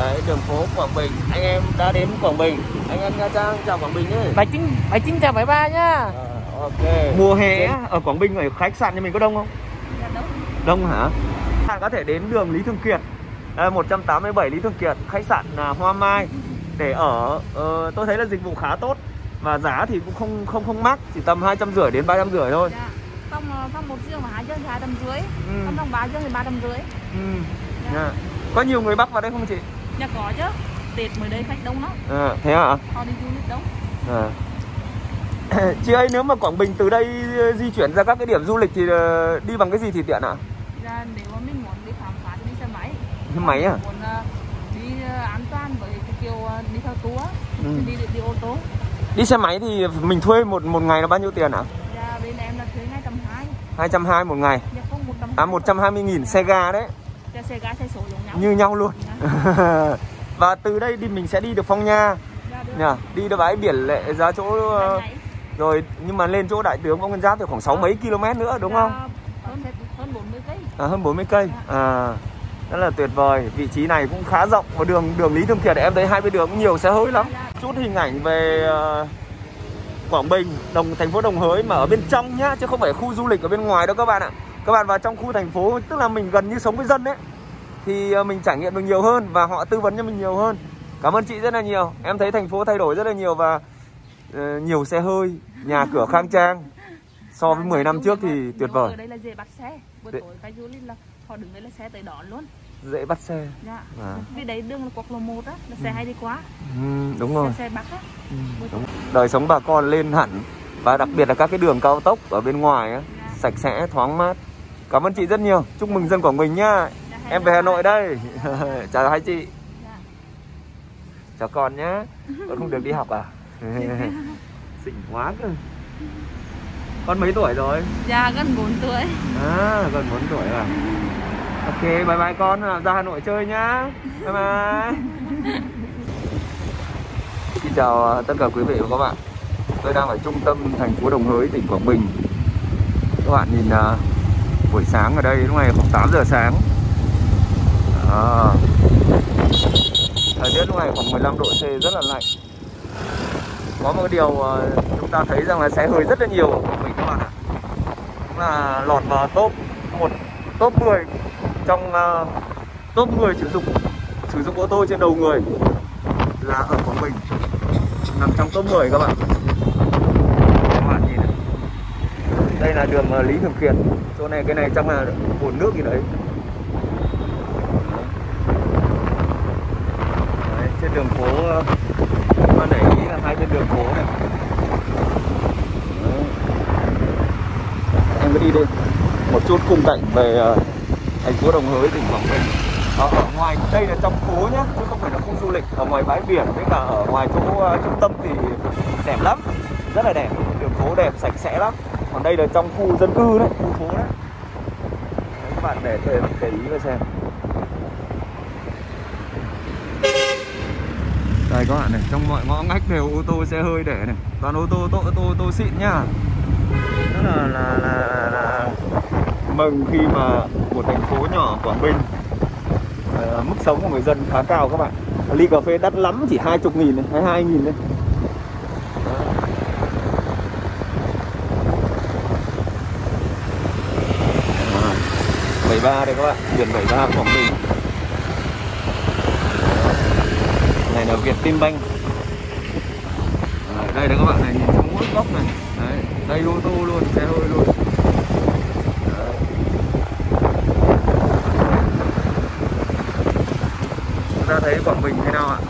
Đấy, đường phố Quảng Bình. Anh em đã đến Quảng Bình. Anh em Nha Trang chào Quảng Bình nhé. Bà Chính chào bye bye nhá. Ok. Mùa hè ở Quảng Bình ở khách sạn nhà mình có đông không? Đông. Đông hả? Bạn có thể đến đường Lý Thường Kiệt, 187 Lý Thường Kiệt, khách sạn Hoa Mai để ở. Tôi thấy là dịch vụ khá tốt và giá thì cũng không mắc, chỉ tầm 250 đến 350 thôi. Dạ. Phòng 1 giường mà 2 giường thì 250. Phòng 3 giường thì 350. Dạ. Có nhiều người Bắc vào đây không chị? Dạ có chứ. Tết mới đây khách đông lắm. Thế hả? Họ đi du lịch đông. Chị ơi, nếu mà Quảng Bình từ đây di chuyển ra các cái điểm du lịch thì đi bằng cái gì thì tiện ạ? Dạ, nếu mà mình muốn đi khám phá thì đi xe máy. Xe máy à? Muốn đi an toàn với cái kiểu đi theo tour thì đi ô tô. Đi xe máy thì mình thuê một ngày là bao nhiêu tiền ạ? Dạ, bên em là thuê 220. 220 một ngày. Dạ, không 120. 120.000 xe ga đấy. Dạ, xe ga xe số giống nhau. Như nhau luôn. Và từ đây thì mình sẽ đi được Phong Nha. Dạ, đi được bãi biển Lệ ra chỗ rồi, nhưng mà lên chỗ Đại tướng Võ Nguyên Giáp thì khoảng 6 mấy km nữa đúng không? Hơn 40 cây. Hơn 40 cây. Rất là tuyệt vời. Vị trí này cũng khá rộng. Và đường Lý Thường Kiệt em thấy hai bên đường cũng nhiều xe hơi lắm. Chút hình ảnh về Quảng Bình, thành phố Đồng Hới mà ở bên trong nhá, chứ không phải khu du lịch ở bên ngoài đâu các bạn ạ. Các bạn vào trong khu thành phố, tức là mình gần như sống với dân đấy, thì mình trải nghiệm được nhiều hơn và họ tư vấn cho mình nhiều hơn. Cảm ơn chị rất là nhiều. Em thấy thành phố thay đổi rất là nhiều và nhiều xe hơi, nhà cửa khang trang. So với 10 năm trước thì tuyệt vời. Ở đây là dễ bắt xe. Buổi tối khách du lịch là họ đứng đây là xe tới đón luôn. Dễ bắt xe. Dạ. Vì đấy đường là quốc lộ 1 á, là xe hay đi quá. Đúng rồi. Xe Bắc á. Đúng. Đời sống bà con lên hẳn. Và đặc biệt là các cái đường cao tốc ở bên ngoài á, sạch sẽ, thoáng mát. Cảm ơn chị rất nhiều. Chúc mừng dân Quảng Bình nhá. Em về Hà Nội đây. Chào hai chị. Chào con nhá. Con không được đi học à? Xịn quá cơ. Con mấy tuổi rồi? Dạ, gần 4 tuổi. Gần 4 tuổi à. Ok, bye bye con, ra Hà Nội chơi nhá. Bye bye. Xin chào tất cả quý vị và các bạn. Tôi đang ở trung tâm thành phố Đồng Hới, tỉnh Quảng Bình. Các bạn nhìn buổi sáng ở đây, lúc này khoảng 8 giờ sáng. Thời tiết lúc này khoảng 15 độ C, rất là lạnh. Có một điều chúng ta thấy rằng là xe hơi rất là nhiều ở Quảng Bình các bạn ạ. Cũng là lọt vào top 10 trong top 10 sử dụng ô tô trên đầu người là ở Quảng Bình, nằm trong top 10 các bạn. Các bạn nhìn này. Đây là đường Lý Thường Kiệt. Chỗ này, cái này chắc là bồn nước gì đấy. Đấy, trên đường phố mà để ý là hai bên đường phố này. Đấy. Em cứ đi đây một chút khung cảnh về thành phố Đồng Hới, tỉnh Quảng Bình. Ở ngoài đây là trong phố nhá, chứ không phải là khu du lịch. Ở ngoài bãi biển với cả ở ngoài chỗ trung tâm thì đẹp lắm, rất là đẹp, đường phố đẹp, sạch sẽ lắm. Còn đây là trong khu dân cư đấy, khu phố đấy. Đấy, các bạn để ý và xem. Đây các bạn này, trong mọi ngõ ngách đều ô tô xe hơi để này, toàn ô tô xịn nhá. Rất là mừng khi mà một thành phố nhỏ Quảng Bình mức sống của người dân khá cao các bạn. Ly cà phê đắt lắm chỉ 20.000 này, 22.000 đây. 73 đây các bạn, biển 73 Quảng Bình. Này là Vietinbank. Đây là các bạn này, nhìn trong mỗi góc này. Đấy, đây ô tô luôn, xe hơi luôn. Đấy. Chúng ta thấy Quảng Bình thế nào ạ?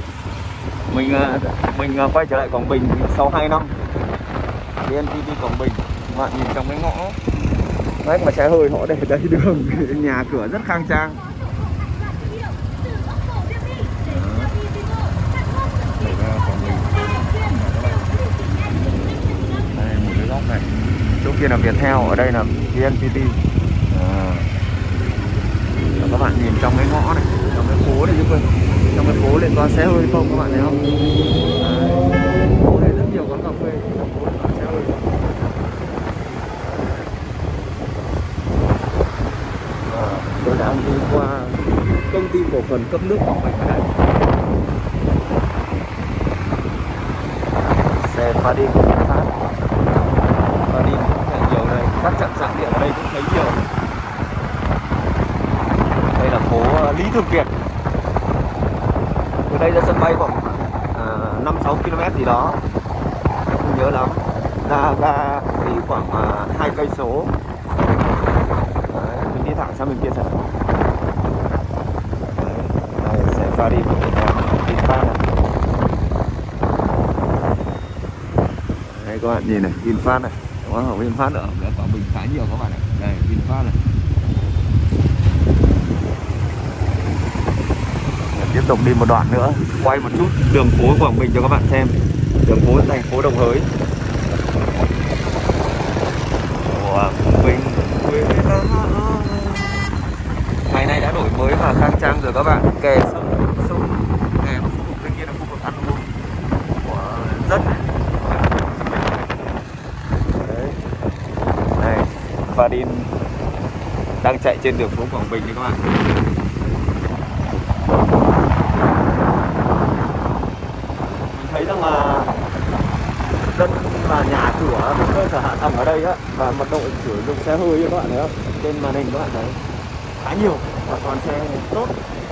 Mình quay trở lại Quảng Bình sau 2 năm. VNPT Quảng Bình. Các bạn nhìn trong cái ngõ. Đấy mà xe hơi họ để đây đường, nhà cửa rất khang trang. Đây một cái góc này. Chỗ kia là Viettel, ở đây là VNPT. Các bạn nhìn trong cái ngõ này, trong cái phố này chứ quên. Trong cái phố liên toàn xe hơi không các bạn thấy không? Đấy. Phố này rất nhiều quán cà phê, trong phố liên toàn xe hơi. Tôi đang đi qua công ty cổ phần cấp nước Quảng Bình ở đây. Xe Fadin cũng phát. Fadin cũng thấy nhiều đây, các trạm sạc điện ở đây cũng thấy nhiều. Đây là phố Lý Thường Kiệt. Từ đây ra sân bay khoảng 5-6 km gì đó, em không nhớ lắm. Ra ga thì khoảng 2 cây số. Mình đi thẳng sang bên kia xem. Đây xe Fadin của Việt Nam, VinFast này. Đây các bạn nhìn này, VinFast này, có ở VinFast ở Quảng Bình khá nhiều các bạn này. Đây VinFast này. Tiếp tục đi một đoạn nữa, quay một chút đường phố Quảng Bình cho các bạn xem. Đường phố thành phố Đồng Hới. Quảng Bình quê ta. Ngày nay đã đổi mới và khang trang rồi các bạn. Kè sông kè một khu vực bên kia là khu vực ăn uống của dân. Đấy. Này, Fadin đang chạy trên đường phố Quảng Bình nha các bạn. Thấy rằng là dân và nhà cửa cơ sở hạ tầng ở đây á, và mật độ sử dụng xe hơi các bạn thấy không? Trên màn hình các bạn thấy khá nhiều và toàn xe tốt.